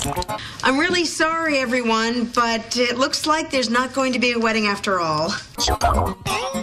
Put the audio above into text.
I'm really sorry, everyone, but it looks like there's not going to be a wedding after all.